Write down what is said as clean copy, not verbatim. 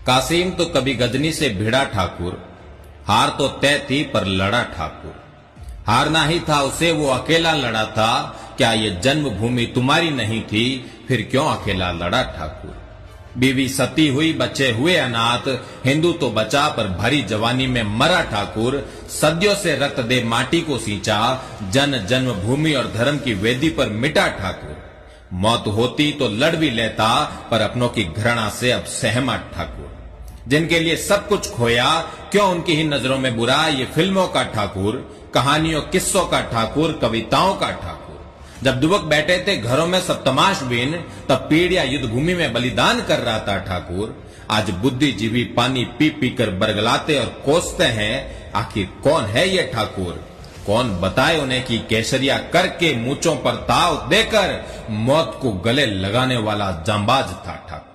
कासिम तो कभी गजनी से भिड़ा ठाकुर, हार तो तय थी पर लड़ा ठाकुर। हारना ही था उसे, वो अकेला लड़ा था। क्या ये जन्मभूमि तुम्हारी नहीं थी, फिर क्यों अकेला लड़ा ठाकुर। बीवी सती हुई, बच्चे हुए अनाथ, हिंदू तो बचा पर भरी जवानी में मरा ठाकुर। सदियों से रक्त दे माटी को सींचा, जन जन्मभूमि और धर्म की वेदी पर मिटा ठाकुर। मौत होती तो लड़ भी लेता, पर अपनों की घृणा से अब सहमा ठाकुर। जिनके लिए सब कुछ खोया, क्यों उनकी ही नजरों में बुरा। ये फिल्मों का ठाकुर, कहानियों किस्सों का ठाकुर, कविताओं का ठाकुर। जब दुबक बैठे थे घरों में सब तमाशबीन, तब पीड़िया युद्ध भूमि में बलिदान कर रहा था ठाकुर। आज बुद्धिजीवी पानी पी पी कर बरगलाते और कोसते हैं, आखिर कौन है ये ठाकुर। कौन बताए उन्हें कि केसरिया करके मूंचों पर ताव देकर मौत को गले लगाने वाला जांबाज था ठाकुर।